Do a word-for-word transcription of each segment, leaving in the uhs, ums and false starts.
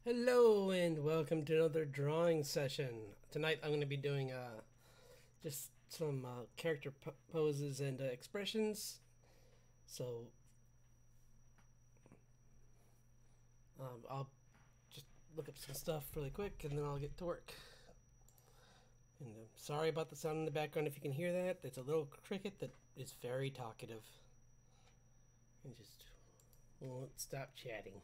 Hello and welcome to another drawing session. Tonight I'm going to be doing uh, just some uh, character p- poses and uh, expressions. So um, I'll just look up some stuff really quick and then I'll get to work. And I'm sorry about the sound in the background if you can hear that. It's a little cricket that is very talkative and just won't stop chatting.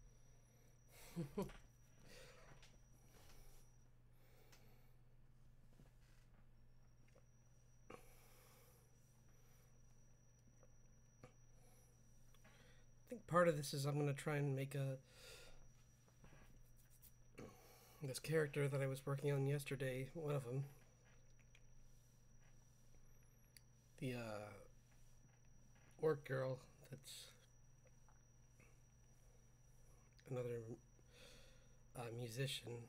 I think part of this is I'm going to try and make a this character that I was working on yesterday, one of them, the uh, orc girl that's another uh, musician.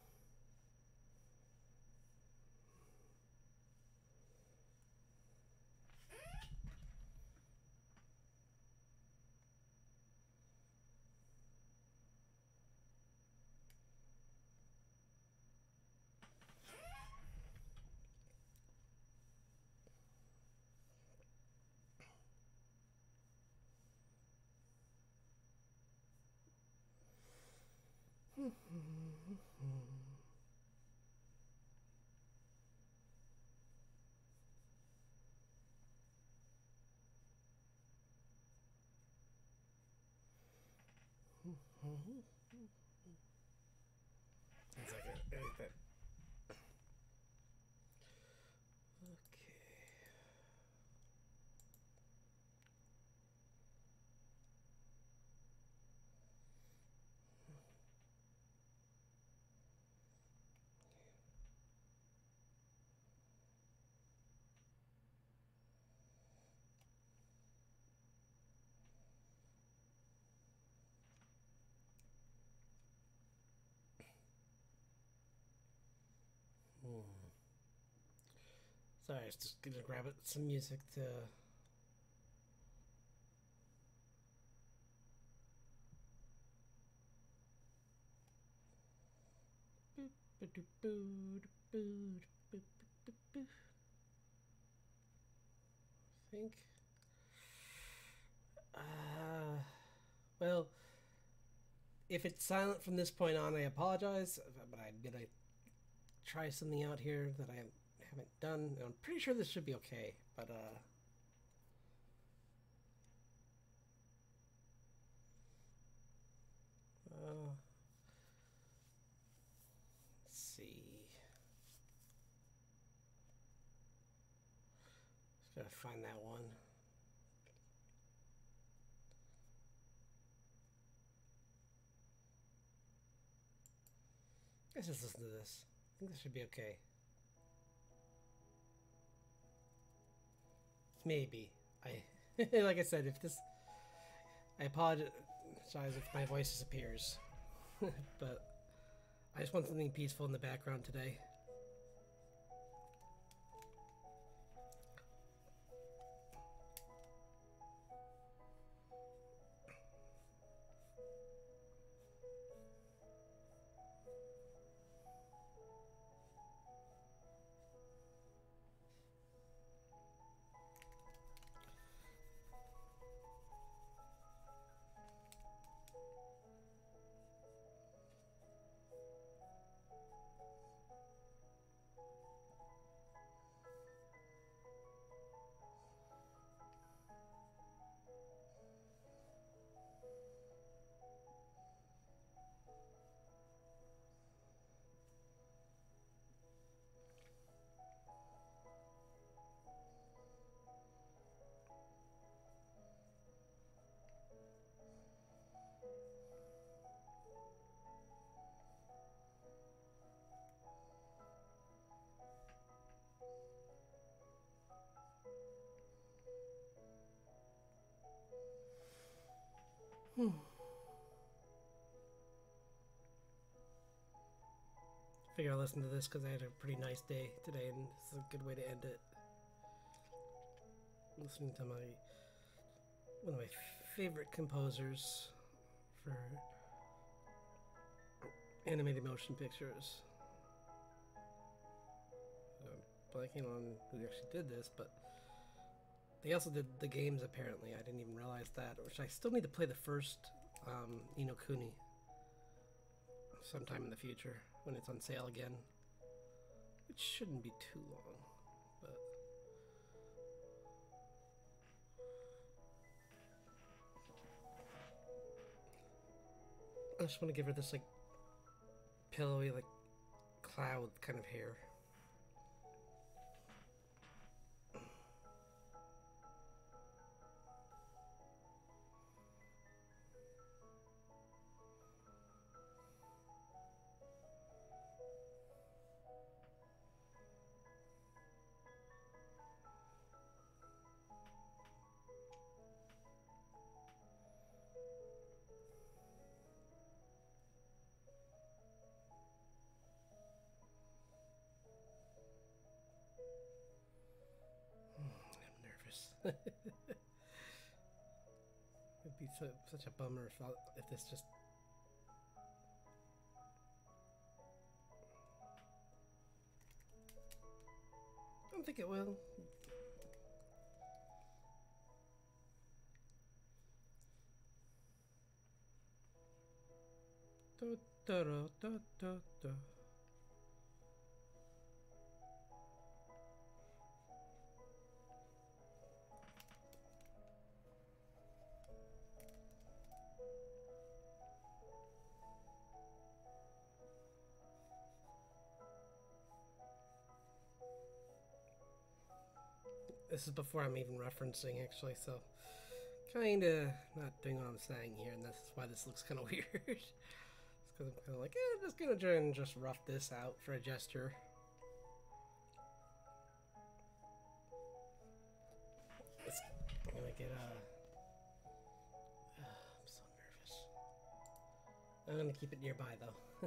One second. Edit that. Okay. Hmm. Sorry, I was just gonna grab it, some music to. I think. Uh, well, if it's silent from this point on, I apologize, but I'm gonna try something out here that I haven't done. I'm pretty sure this should be okay, but uh. Uh, let's see. Just gotta find that one. Let's just listen to this. I think this should be okay. Maybe. I like I said, if this I apologize if my voice disappears. But I just want something peaceful in the background today. Hmm. Figure I'll listen to this because I had a pretty nice day today, and this is a good way to end it. Listening to my one of my favorite composers for animated motion pictures. I'm blanking on who actually did this, but they also did the games apparently. I didn't even realize that, which I still need to play the first um, Ni no Kuni sometime in the future when it's on sale again, which shouldn't be too long. But I just want to give her this like pillowy, like cloud kind of hair. It'd be so, such a bummer if, I, if this just... I don't think it will. Da, da, da, da, da. This is before I'm even referencing, actually, so kinda not doing what I'm saying here, and this is why this looks kind of weird. It's because I'm kind of like, eh, I'm just gonna try and just rough this out for a gesture. It's gonna get, uh... I'm so nervous. I'm gonna keep it nearby, though.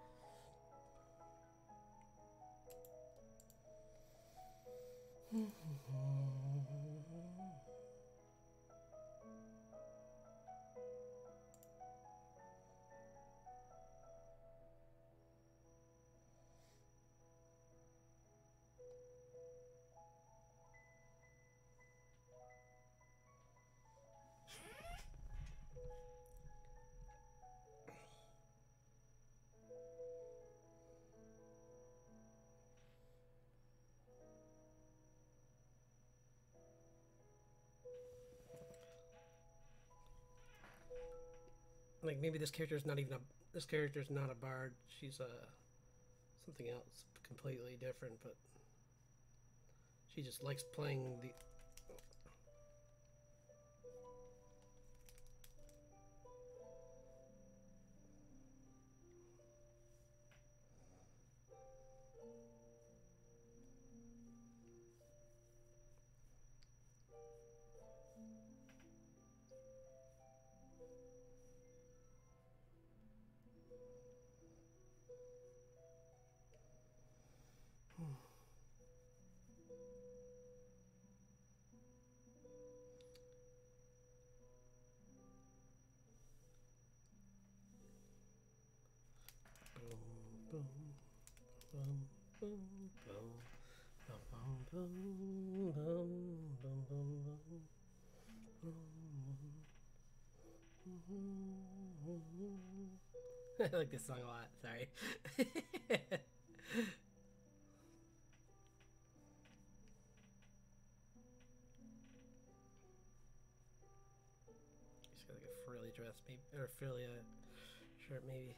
Like, maybe this character's not even a... This character's not a bard. She's a... something else completely different, but... She just likes playing the... I like this song a lot, sorry. She's got like a frilly dress, maybe, or frilly uh, shirt, maybe.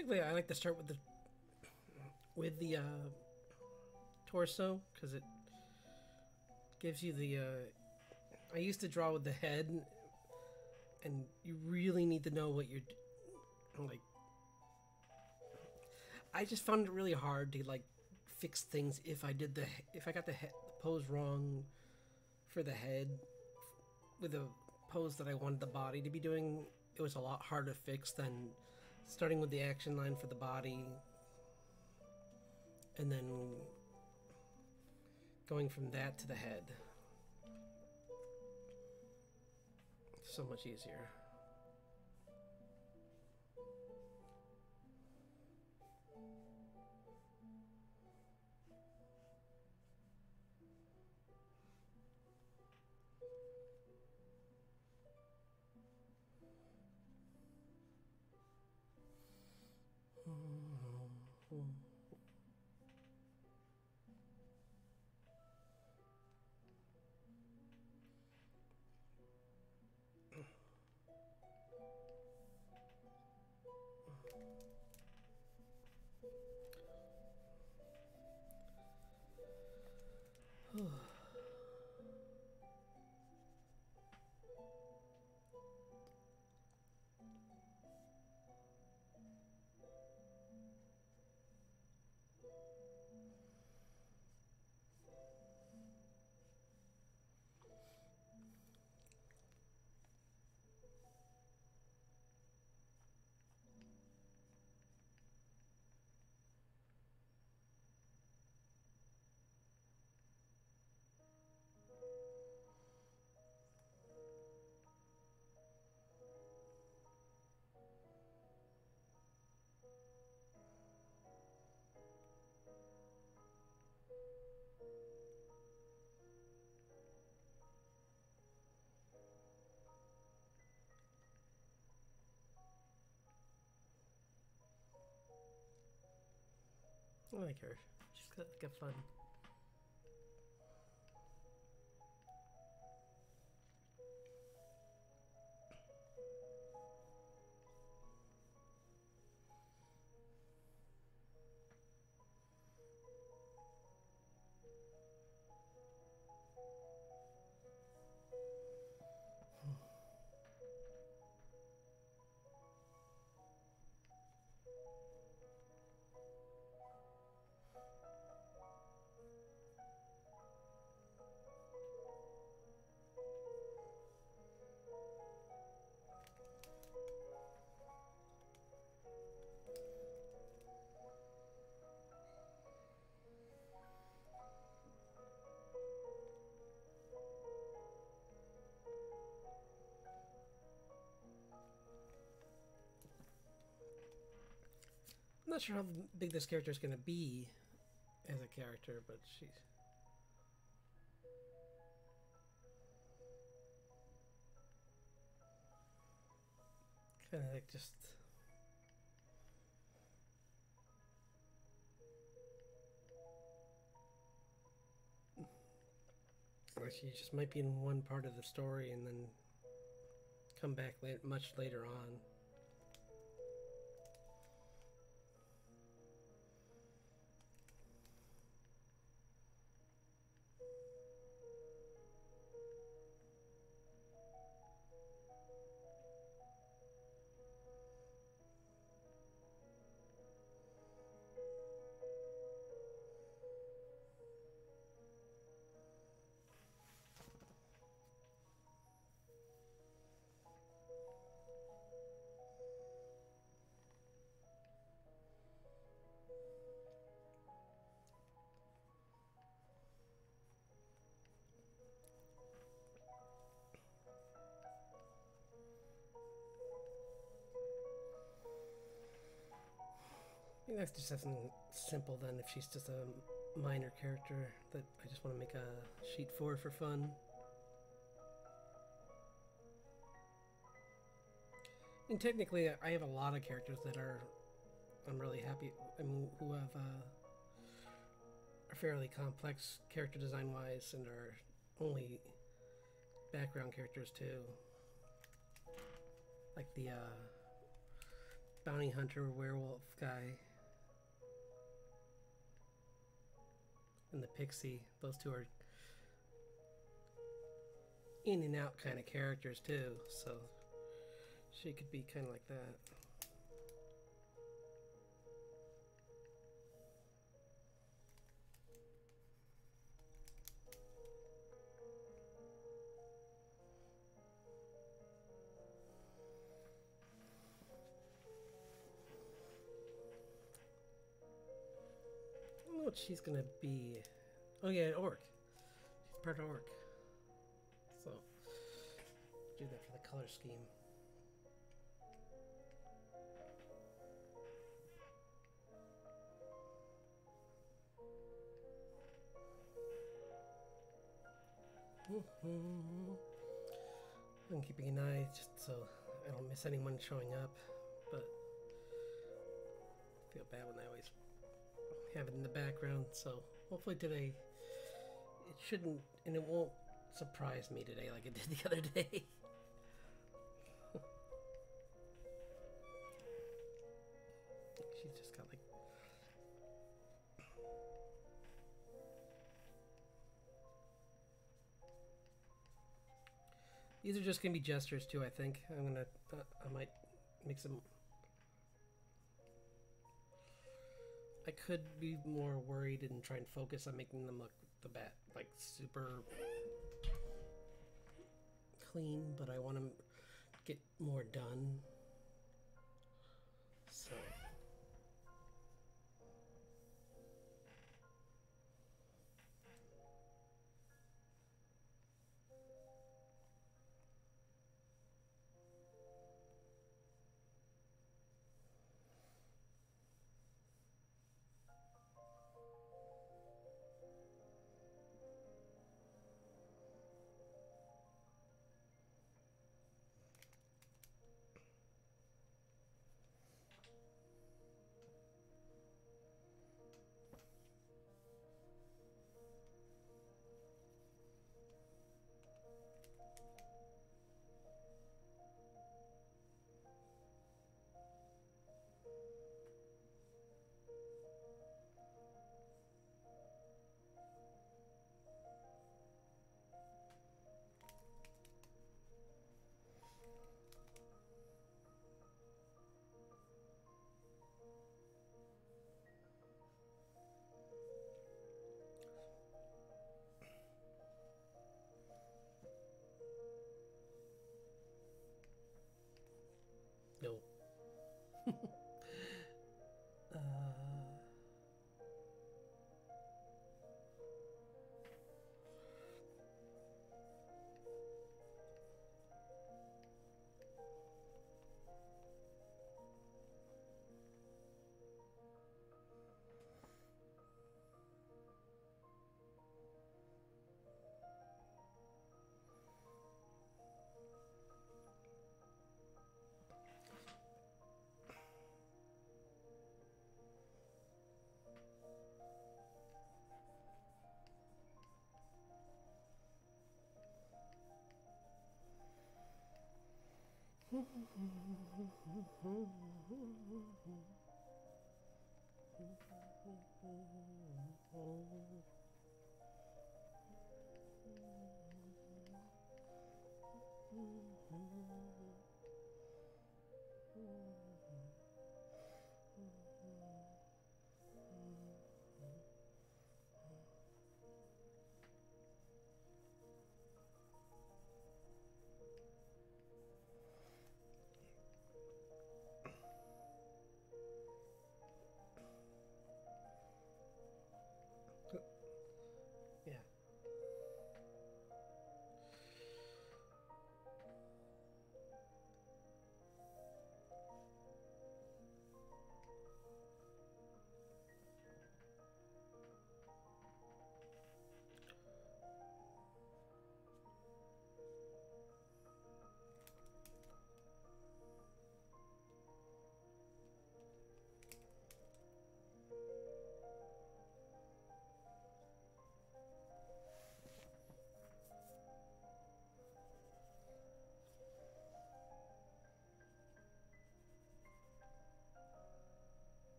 Typically, I like to start with the with the uh, torso because it gives you the. Uh, I used to draw with the head, and you really need to know what you're like. I just found it really hard to like fix things if I did the if I got the, he- the pose wrong for the head with a pose that I wanted the body to be doing. It was a lot harder to fix than starting with the action line for the body and then going from that to the head. So much easier. I like her. She's got, got fun. I'm not sure how big this character is going to be as a character, but she's kind of like just like she just might be in one part of the story and then come back late, much later on. I think that's just something simple then if she's just a minor character that I just want to make a sheet for for fun. And technically, I have a lot of characters that are I'm really happy. I mean, who have uh, are fairly complex character design wise and are only background characters too, like the uh, bounty hunter werewolf guy. And the pixie. Those two are in and out kind of characters too, so she could be kind of like that. I don't know what she's gonna be. Oh yeah, an orc. She's part of orc. So do that for the color scheme. Mm-hmm. I'm keeping an eye just so I don't miss anyone showing up, but I feel bad when I always have it in the background. So hopefully today it shouldn't, and it won't surprise me today like it did the other day. She's just got like these are just gonna be gestures too. I think I'm gonna uh, I might make some. I could be more worried and try and focus on making them look the bat like super clean, but I want to get more done. So. No. uh...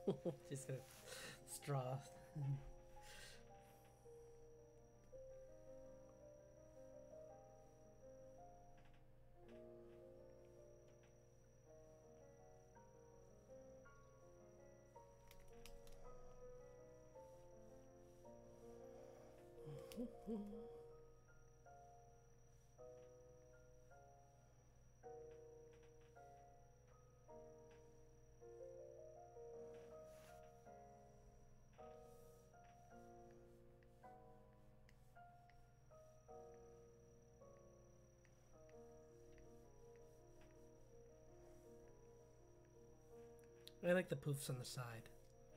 She's gonna straw. I like the poofs on the side.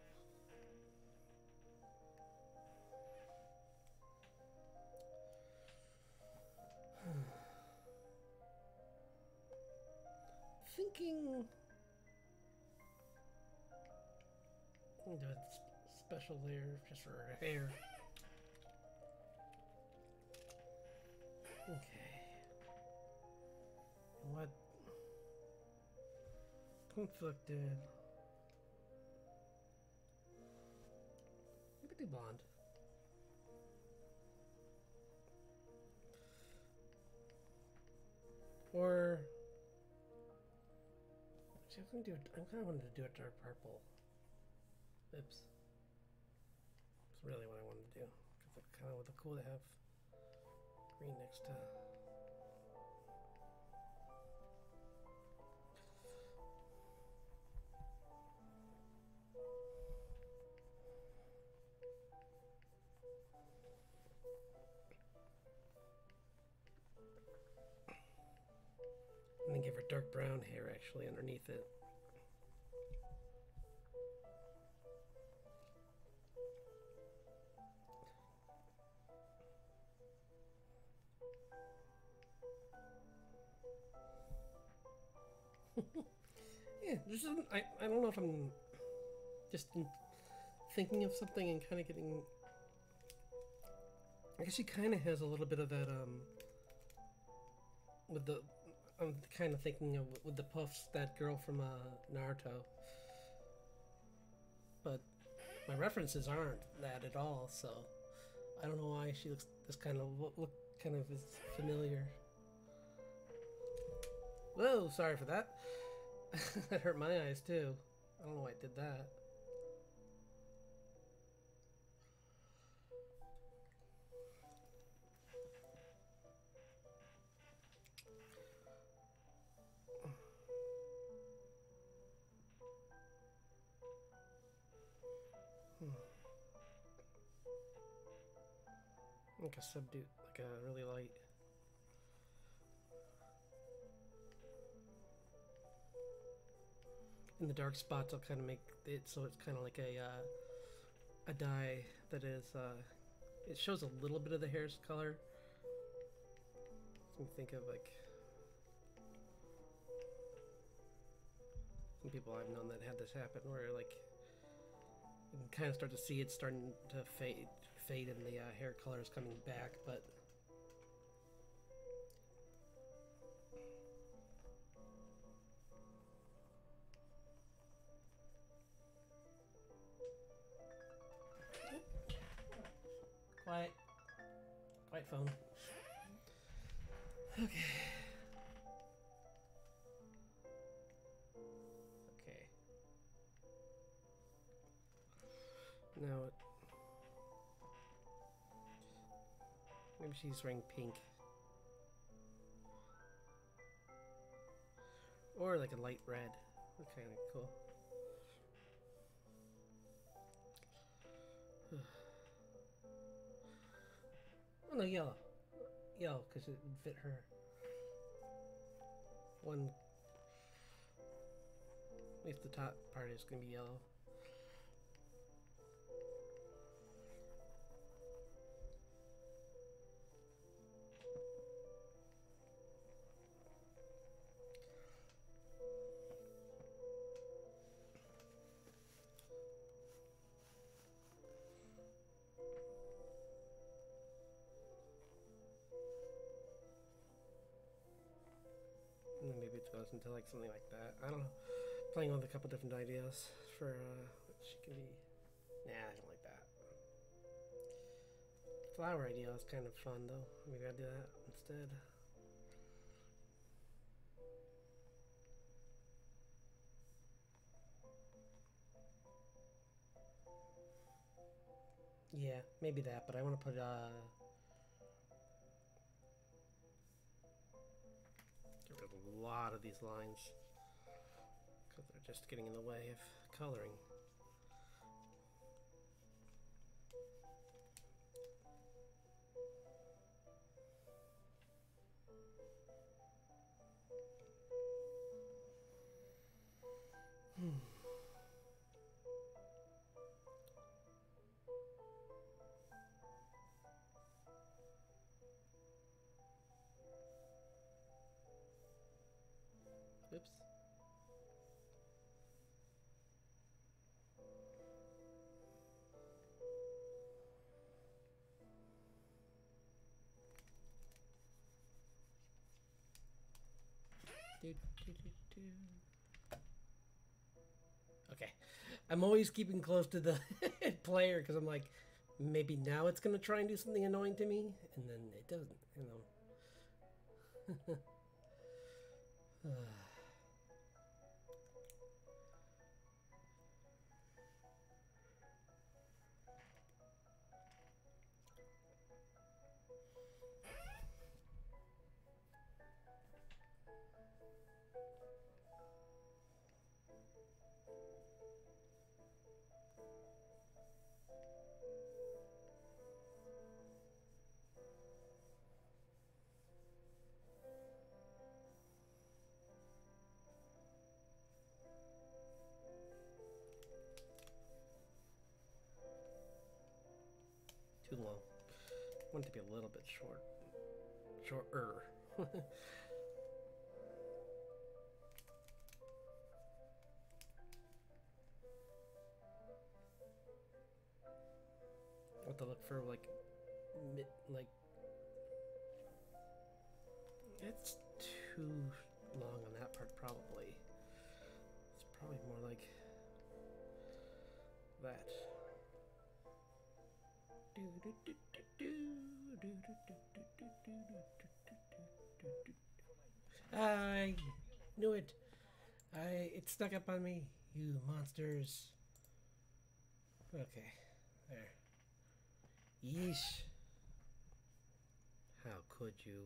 Thinking do a special layer just for her hair. Okay. What conflicted? You could do blonde. Or actually, I'm gonna do. I kind of wanted to do it dark purple. Oops. That's really what I wanted to do. Because it kind of would look cool to have green next to. And then give her dark brown hair actually underneath it. Yeah, this isn't, I, I don't know if I'm just thinking of something and kind of getting. I guess she kind of has a little bit of that, um, with the. I'm kind of thinking of with the puffs, that girl from uh, Naruto. But my references aren't that at all, so I don't know why she looks this kind of look, look kind of is familiar. Whoa, sorry for that. That hurt my eyes too. I don't know why I did that. Hmm. Like a subdued, like a really light. In the dark spots, I'll kind of make it so it's kind of like a uh, a dye that is. Uh, it shows a little bit of the hair's color. So think of like some people I've known that had this happen, where like you can kind of start to see it starting to fade, fade, and the uh, hair color is coming back, but. Quiet. Quiet phone. Okay. Okay. Now, it, maybe she's wearing pink. Or like a light red. That's kind of cool. Oh no, yellow. Yellow, because it would fit her. One. At least the top part is going to be yellow. Maybe it goes into like something like that. I don't know. Playing with a couple different ideas for uh, what can be... Nah, I don't like that. Flower idea is kind of fun though. Maybe I'll do that instead. Yeah, maybe that, but I want to put uh get rid of a lot of these lines because they're just getting in the way of coloring. Hmm. Oops. Do, do, do, do. Okay, I'm always keeping close to the player because I'm like, maybe now it's gonna try and do something annoying to me, and then it doesn't, you know. Too long. I want it to be a little bit short. Shorter. I want to look for like mid, like it's too long on that part probably. It's probably more like that. I knew it. I it stuck up on me. You monsters. Okay, there. Yeesh. How could you?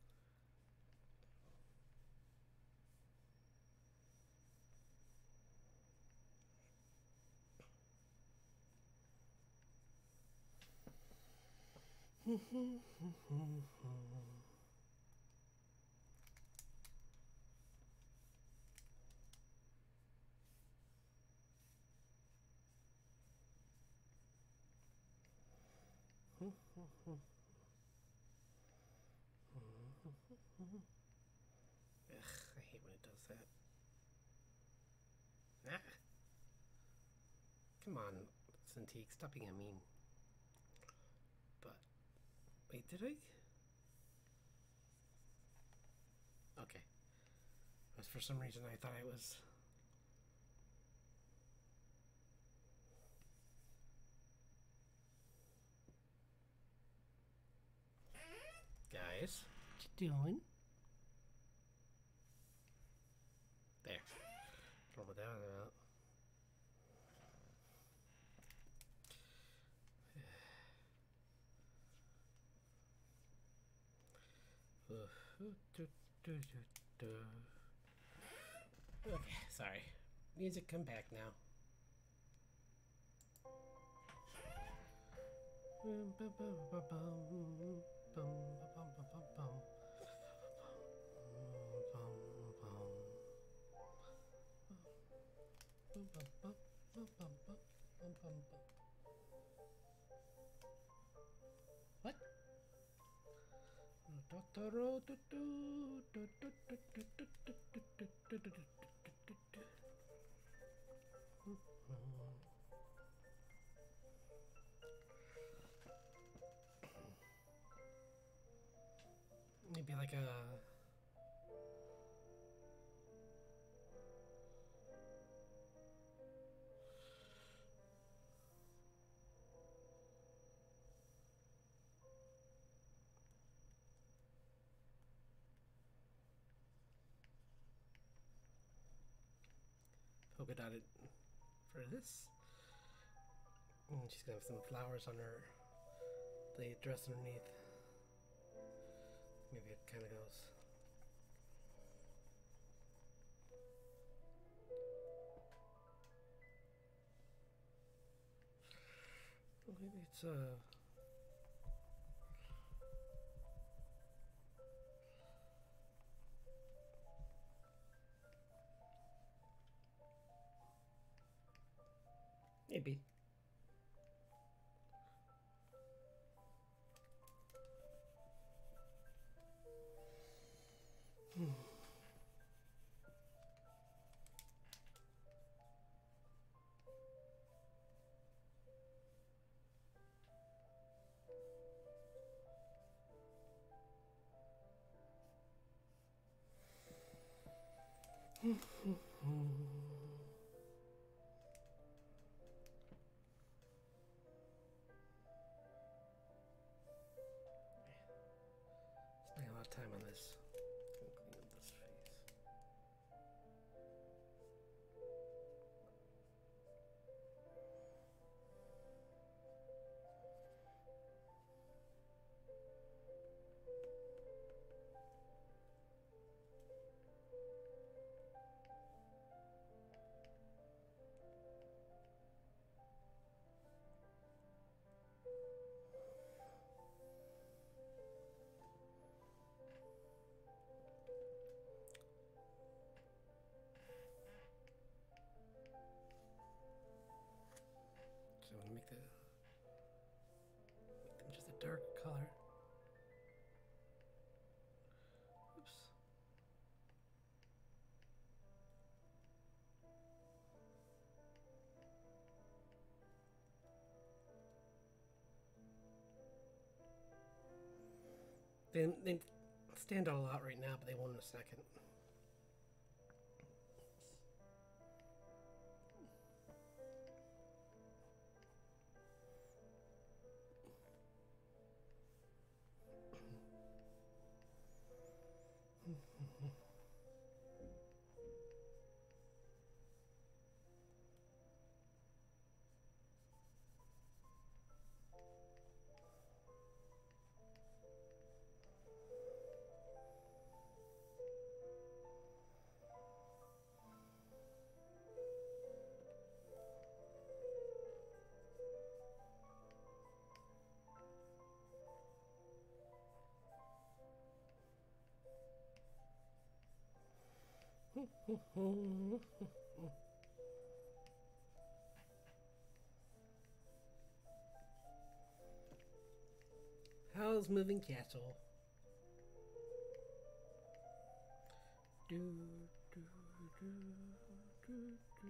Ugh, I hate when it does that. Ah. Come on, Cintiq, stop being a mean. But, wait, did I? Okay. Because for some reason I thought I was... Guys, what you doing? There. Roll it down and out. Okay, sorry. Music, come back now. What? Maybe like a... polka dotted for this. And she's gonna have some flowers on her the dress underneath. Maybe it kind of goes. Maybe it's uh maybe. Hmm. Spending a lot of time on this. Clean up this face. So I'm gonna make the make them just a dark color. Oops. They they stand out a lot right now, but they won't in a second. How's moving castle? Do, do, do, do, do.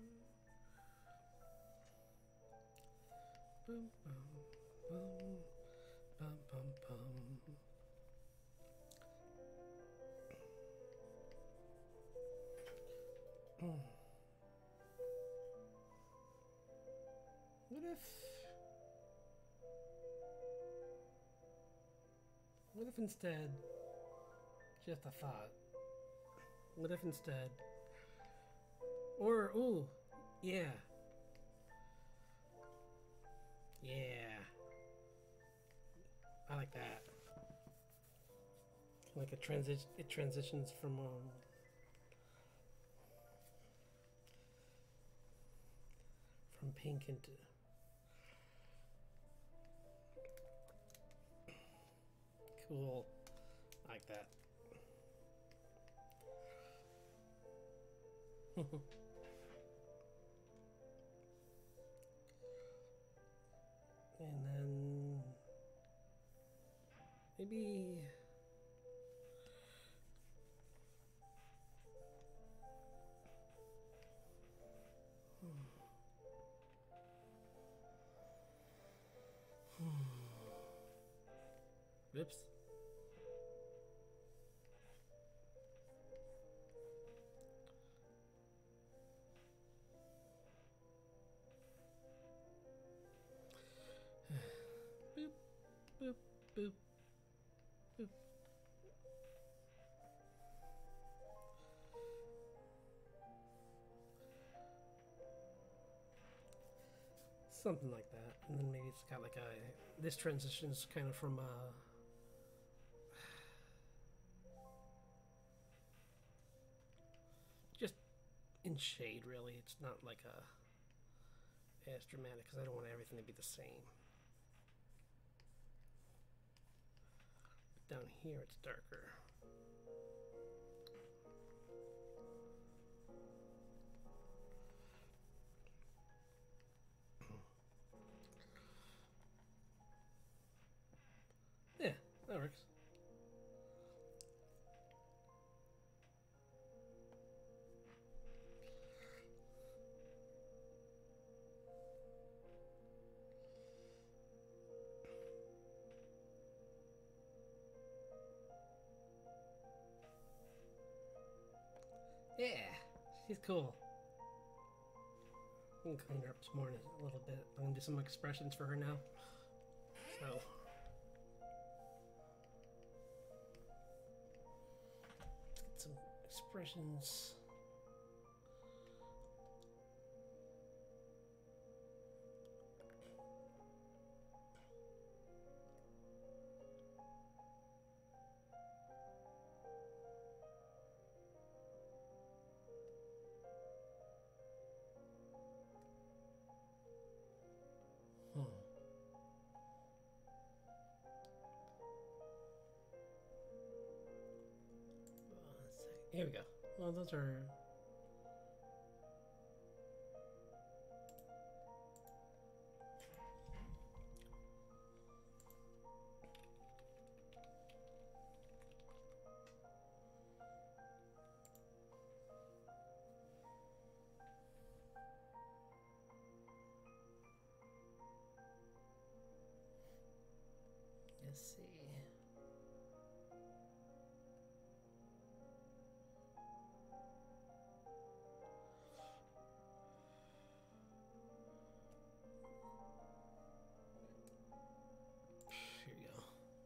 Bum, bum, bum, bum, bum, bum. Hmm. What if... What if instead... Just a thought. What if instead... Or, ooh, yeah. Yeah. I like that. Like a transition, it transitions from, um... from pink into... Cool. I like that. And then maybe hmm. Hmm. Whoops. Boop, boop, boop, boop. Something like that. And then maybe it's got like a... This transition's kind of from... Uh, just in shade, really. It's not like a... as dramatic, because I don't want everything to be the same. But down here it's darker. Yeah, that works. Yeah, she's cool. I can clean her up some more in a little bit. I'm gonna do some expressions for her now. So. Let's get some expressions. Hmm. Here we go. Well, those are... Let's see. Here we go.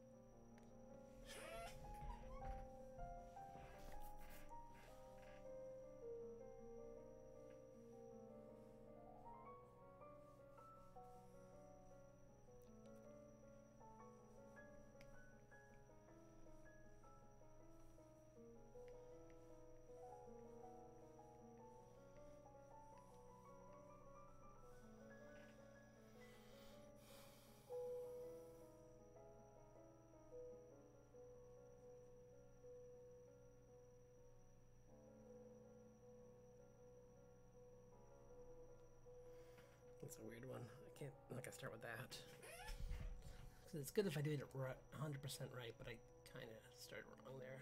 That's a weird one. I can't, I'm not gonna start with that. Because it's good if I do it one hundred percent right, but I kind of started wrong there.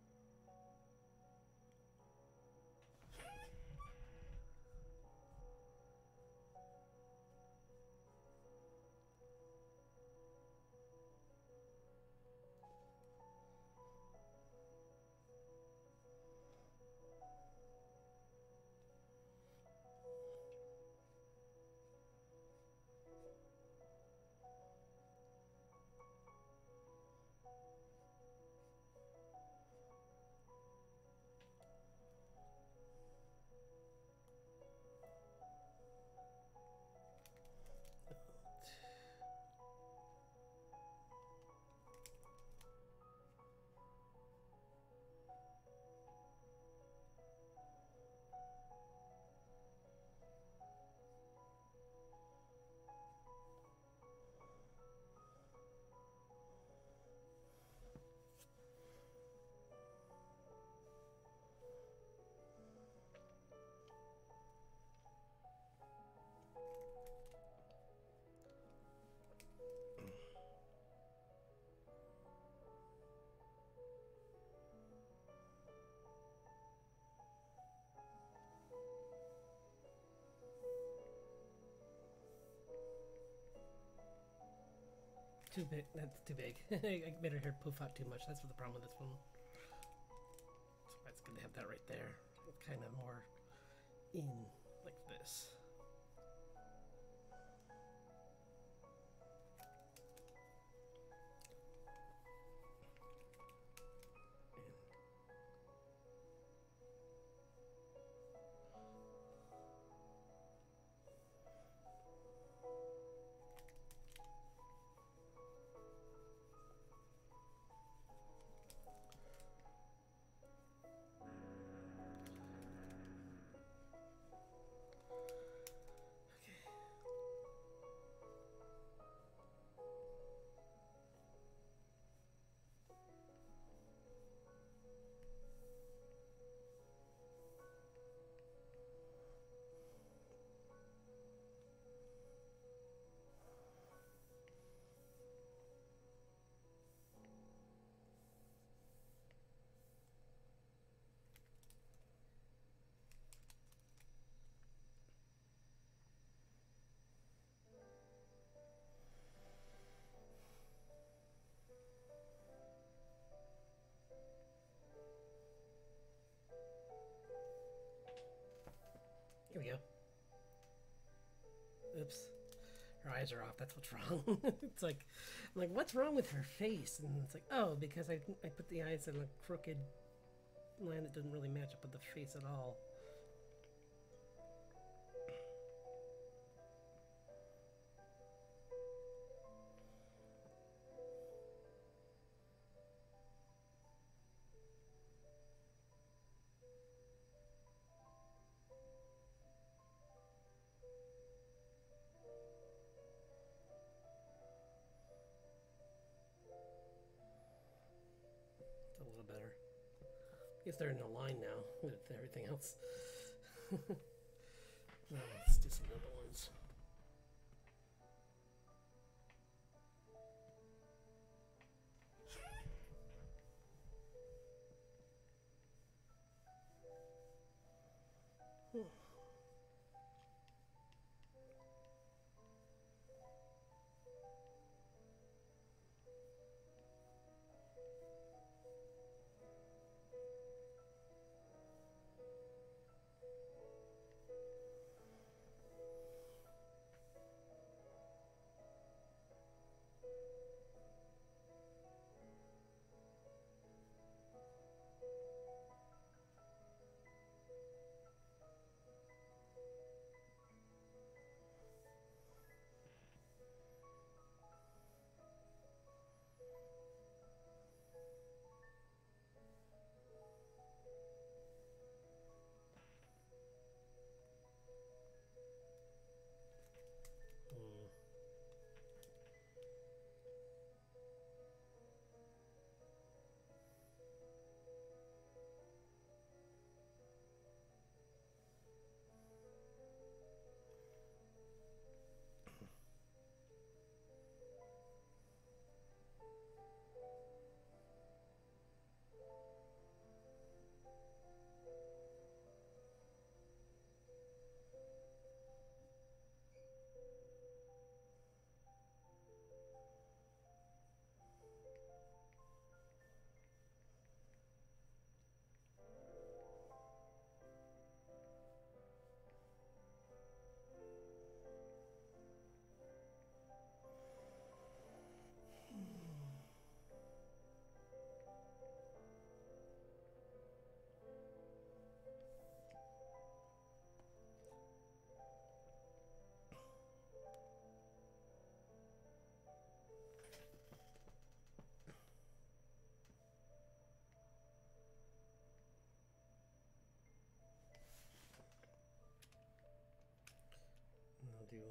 Too big. That's too big. I made her hair poof out too much. That's what the problem with this one. That's why it's good to have that right there. It's kind of more in like this. Her eyes are off. That's what's wrong. It's like, I'm like, what's wrong with her face? And it's like, oh, because I I put the eyes in a crooked line that doesn't really match up with the face at all. A little better. I guess they're in a line now with everything else. No, let's do some little ones. Hmm. I'll do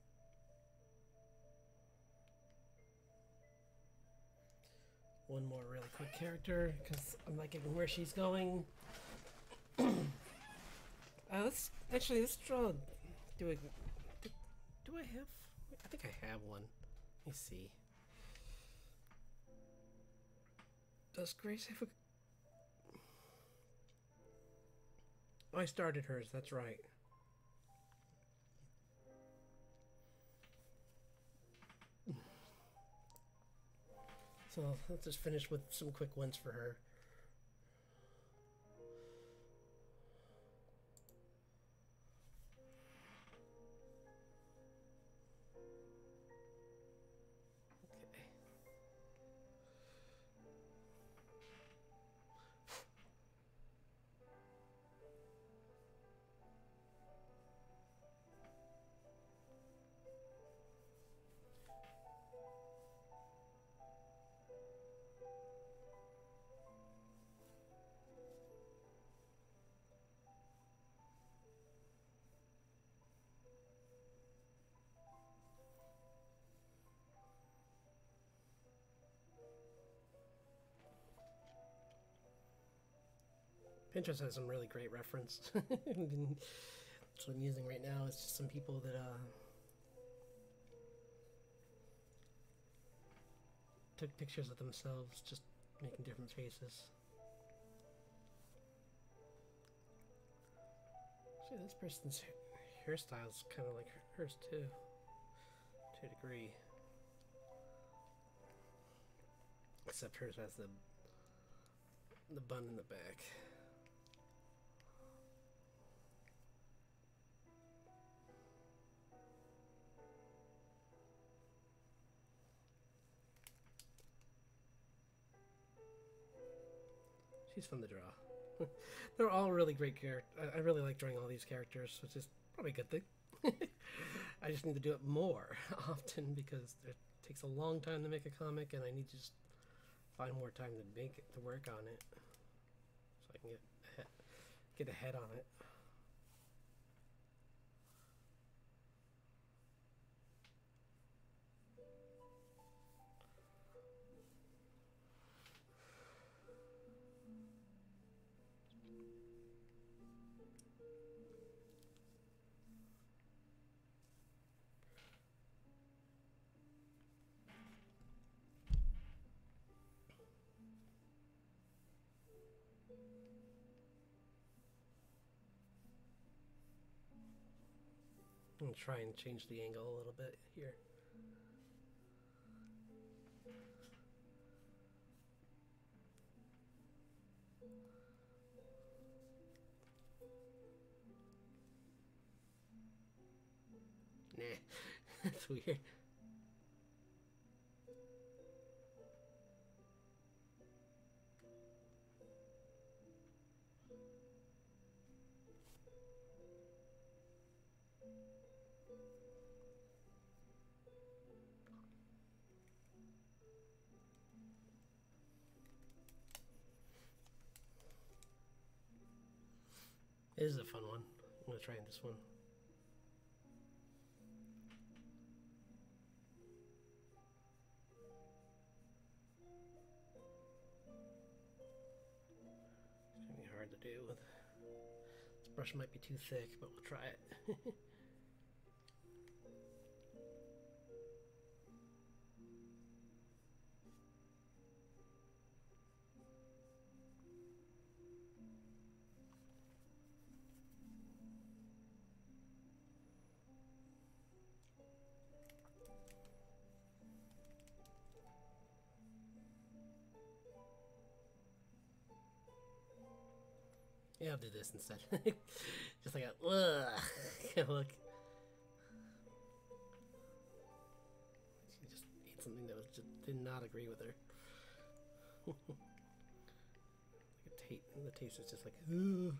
one more really quick character because I'm liking where she's going. uh, let's actually let's draw. Do a. Do, do I have? I think I have one. Let me see. Does Grace have a? Oh, I started hers. That's right. So let's just finish with some quick ones for her. Okay. Pinterest has some really great reference. That's what I'm using right now. It's just some people that uh, took pictures of themselves, just making different faces. Actually, this person's hairstyle is kind of like hers too, to a degree. Except hers has the the bun in the back. she's fun to draw. They're all really great characters. I, I really like drawing all these characters, which is probably a good thing. I just need to do it more often because it takes a long time to make a comic, and I need to just find more time to make it, to work on it, so I can get ahead, get ahead on it. I'm gonna try and change the angle a little bit here. Nah, that's weird. This is a fun one. I'm gonna try this one. It's gonna be hard to do. This brush might be too thick, but we'll try it. Yeah, I'll do this instead. Just like a ugh. Look. She just ate something that was just did not agree with her. the, taste, the taste is just like ugh.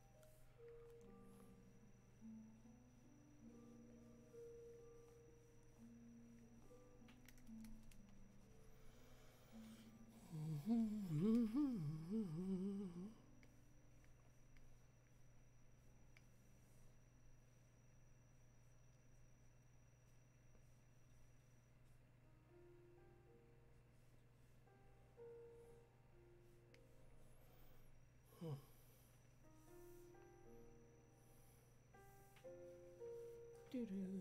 Doo-doo.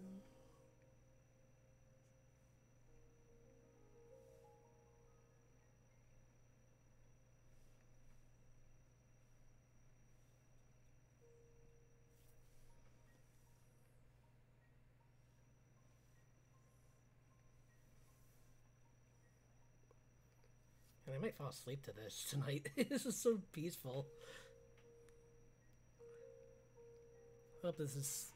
And I might fall asleep to this tonight. This is so peaceful. I hope this is...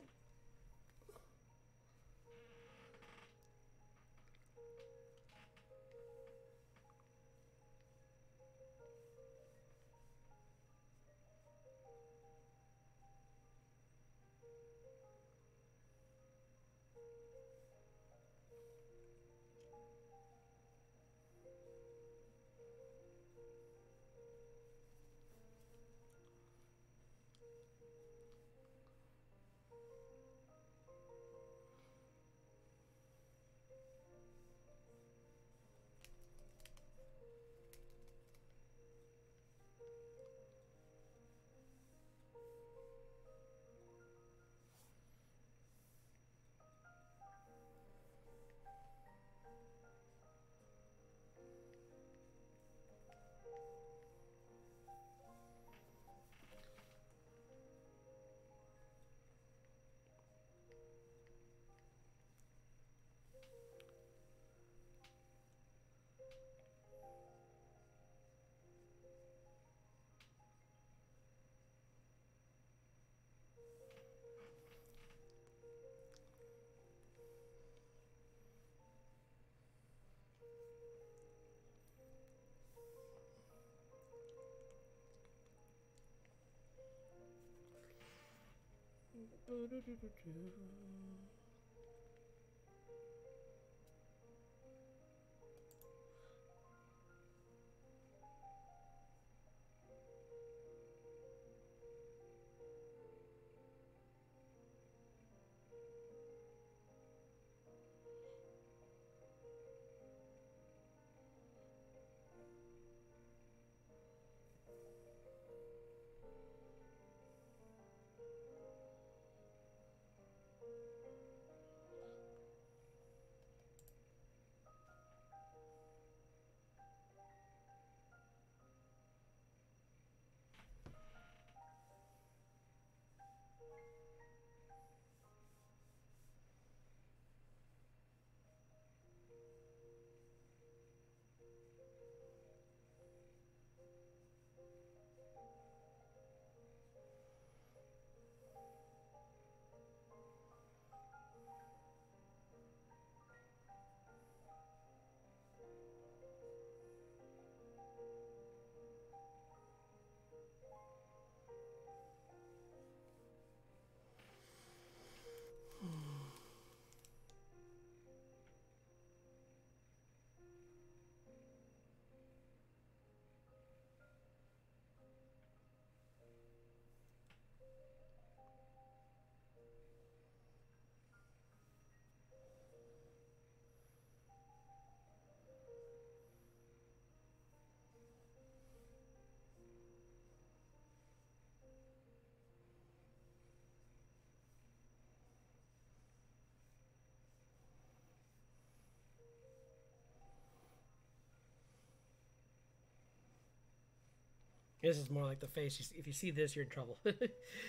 This is more like the face. If you see this, you're in trouble. Just,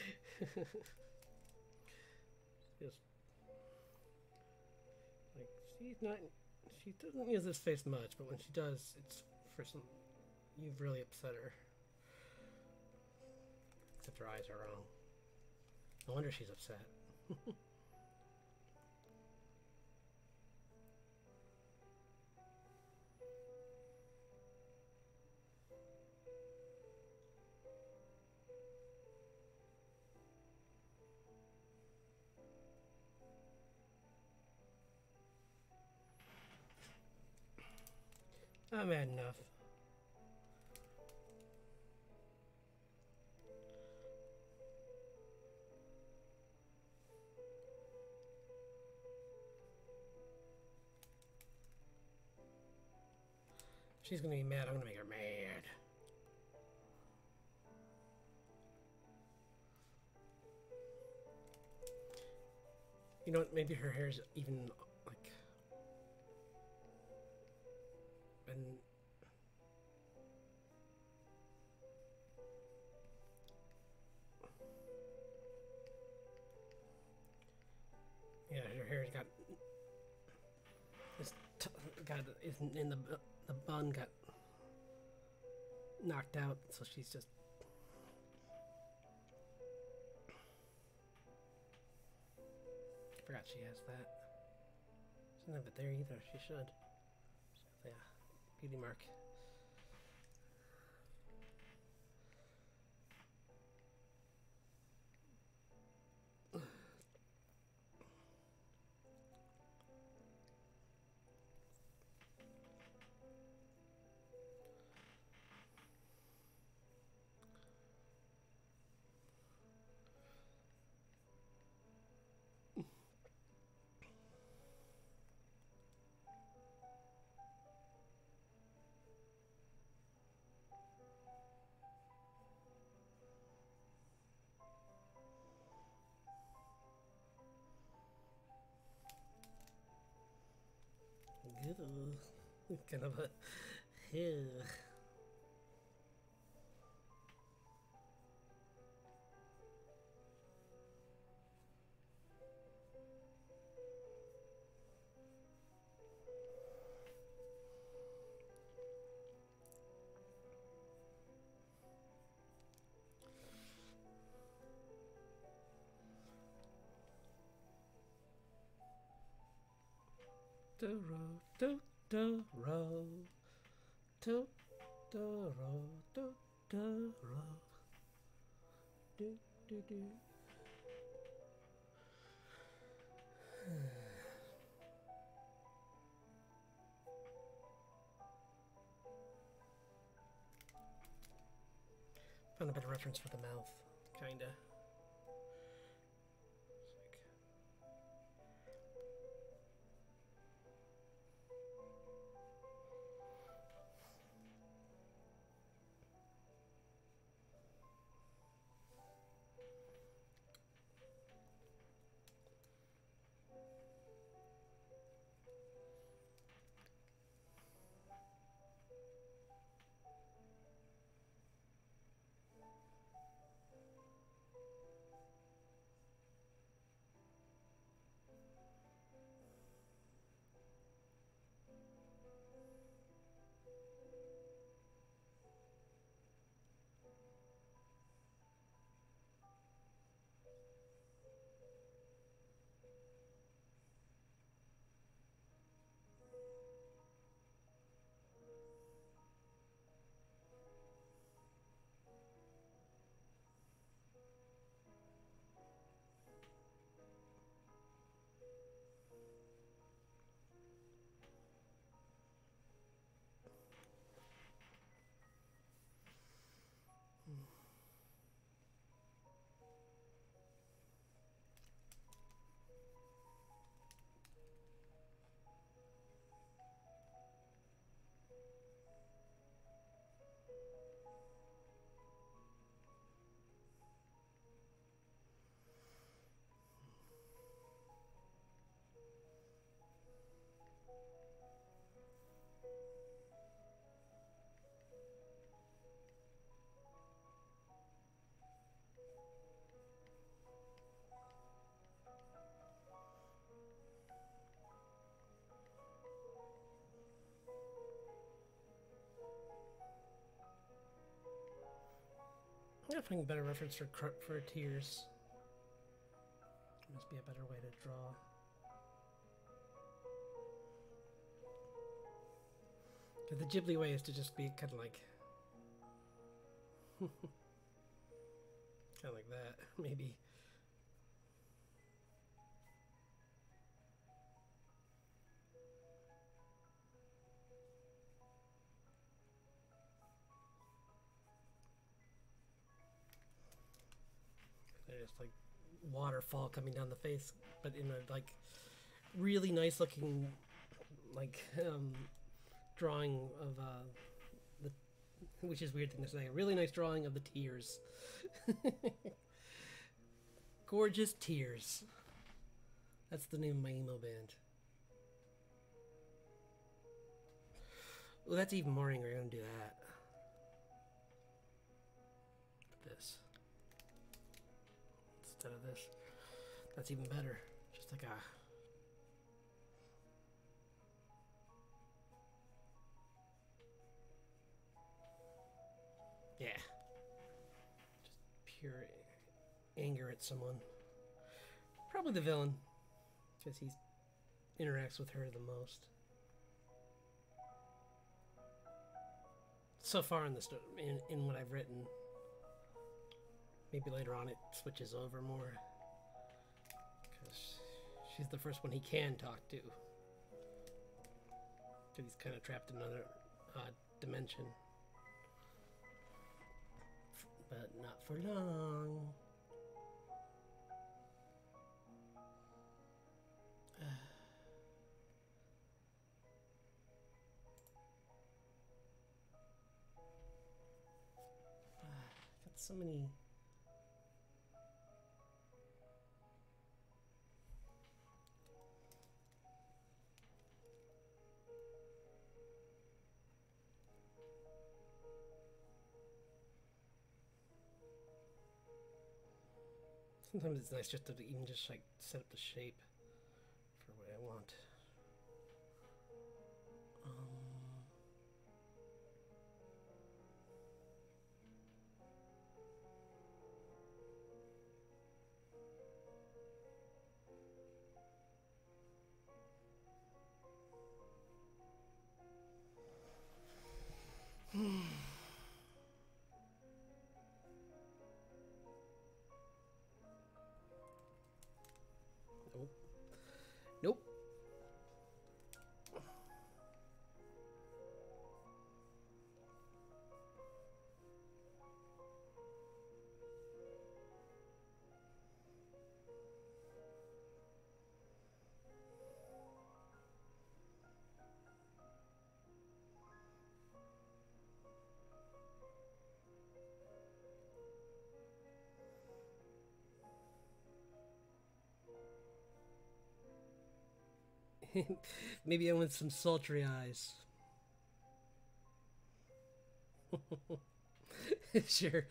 like she's not. She doesn't use this face much, but when she does, it's for some. You've really upset her. Except her eyes are wrong. No wonder she's upset. I'm had enough. She's gonna be mad. I'm gonna make her mad. You know what? Maybe her hair's even like. And yeah, her hair's got. It's t got isn't in the the bun got knocked out, so she's just. Forgot she has that. Doesn't have it there either. She should. So, yeah, beauty mark. Ew. Kind of a. Ew. Do do do ro do do ro do do ro do do do Found a better reference for the mouth, kinda. I think a better reference for for tears. Must be a better way to draw. The Ghibli way is to just be kind of like, kind of like that, maybe. Just like waterfall coming down the face, but in a like really nice looking like um, drawing of uh, the, which is a weird thing to say, a really nice drawing of the tears. Gorgeous tears. That's the name of my emo band. Well, that's even more angry. I'm gonna do that. This. Instead of this. That's even better. Just like a... Yeah. Just pure anger at someone. Probably the villain. Because he interacts with her the most. So far in the sto- in, in what I've written. Maybe later on it switches over more. Because she's the first one he can talk to. Because he's kind of trapped in another uh, dimension. But not for long. Got so many... Sometimes it's nice just to even just like set up the shape for what I want. Um. Nope. Maybe I want some sultry eyes. Sure.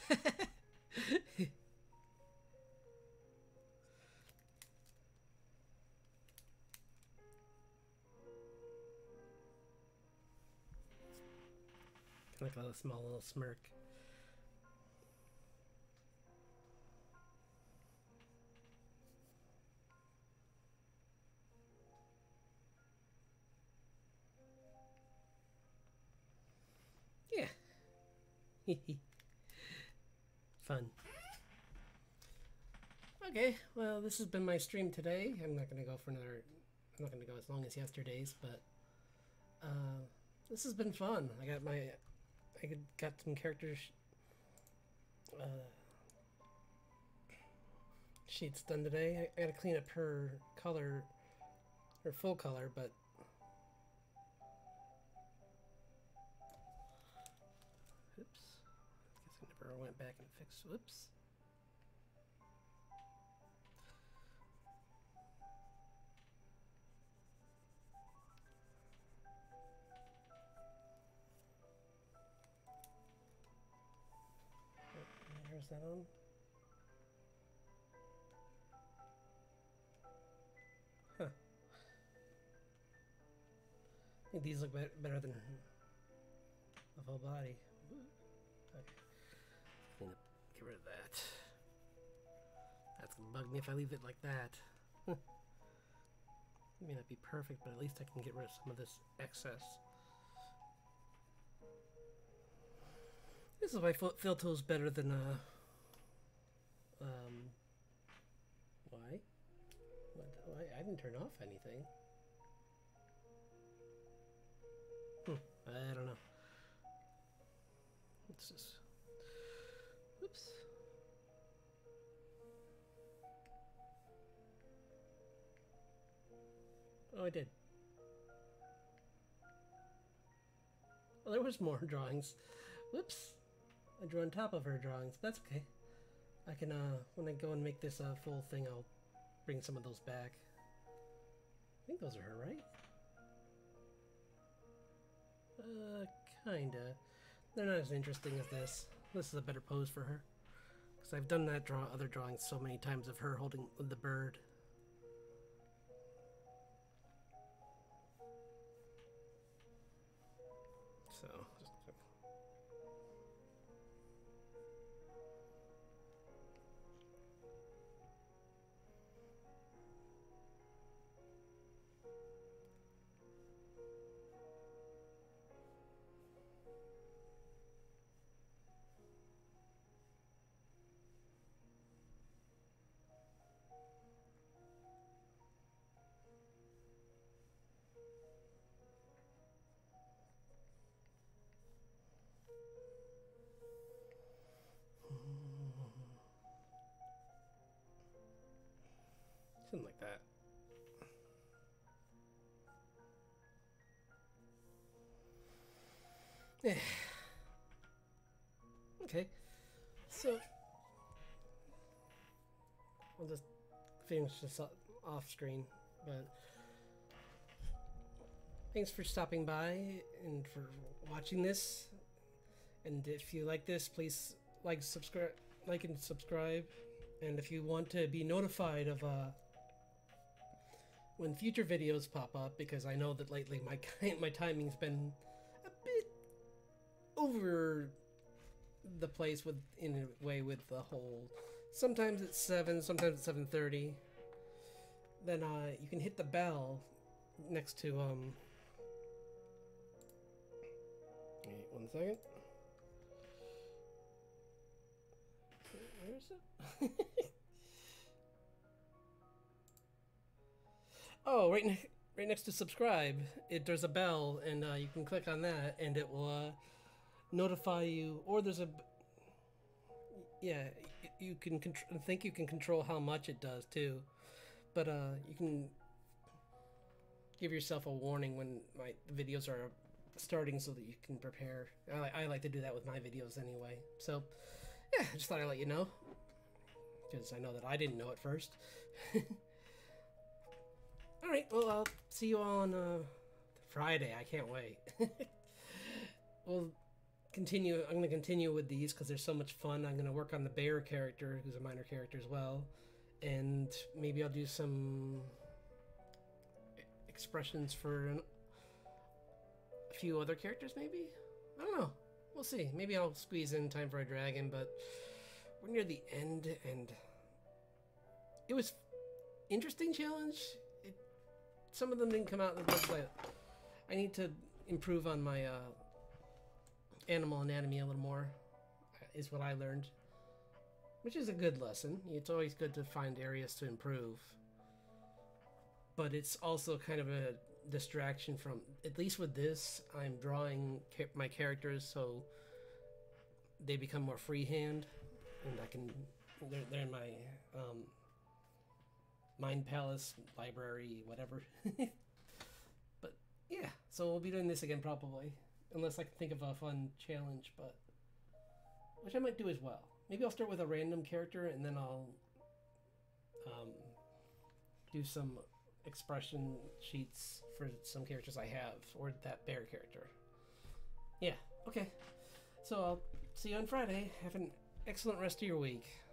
Like a small little smirk. Yeah. Fun. Okay, well, this has been my stream today. I'm not going to go for another... I'm not going to go as long as yesterday's, but... Uh, this has been fun. I got my... I got some characters... Uh, sheets done today. I, I got to clean up her color... Her full color, but... Oops. I guess I never went back and fixed... Whoops. Is that on? Huh. I think these look be better than the full body. Okay. Clean up, get rid of that. That's gonna bug me if I leave it like that. It may not be perfect, but at least I can get rid of some of this excess. This is why Filto is better than uh um why? What, why? I didn't turn off anything. Hmm, I don't know. Let's just oops. Oh, I did. Well, there was more drawings. Whoops. I drew on top of her drawings. That's okay. I can, uh, when I go and make this uh, full thing, I'll bring some of those back. I think those are her, right? Uh, kinda. They're not as interesting as this. This is a better pose for her. Because I've done that draw other drawings so many times of her holding the bird. So, just something like that. Yeah. Okay. So I'll just finish this off screen, but thanks for stopping by and for watching this. And if you like this, please like, subscribe, like and subscribe. And if you want to be notified of uh, when future videos pop up, because I know that lately my my timing's been a bit over the place with in a way with the whole. Sometimes it's seven, sometimes it's seven thirty. Then uh, you can hit the bell next to um. Wait one second. Where is it? Oh, right, ne right next to subscribe, it there's a bell, and uh, you can click on that, and it will uh, notify you. Or there's a, yeah, you can I think you can control how much it does too, but uh, you can give yourself a warning when my videos are starting, so that you can prepare. I, I like to do that with my videos anyway. So, yeah, I just thought I'd let you know, because I know that I didn't know at first. All right. Well, I'll see you on uh, Friday. I can't wait. We'll continue. I'm going to continue with these because they're so much fun. I'm going to work on the bear character, who's a minor character as well, and maybe I'll do some expressions for an, a few other characters. Maybe I don't know. We'll see. Maybe I'll squeeze in time for a dragon, but we're near the end, and it was interesting challenge. It, some of them didn't come out in the website. I need to improve on my uh, animal anatomy a little more, is what I learned, which is a good lesson. It's always good to find areas to improve, but it's also kind of a distraction from, at least with this, I'm drawing ca- my characters so they become more freehand, and I can, they're, they're in my um, Mind Palace library, whatever. But yeah, so we'll be doing this again probably, unless I can think of a fun challenge, but which I might do as well. Maybe I'll start with a random character and then I'll um, do some expression sheets for some characters I have, or that bear character. Yeah, okay. So I'll see you on Friday. Have an excellent rest of your week.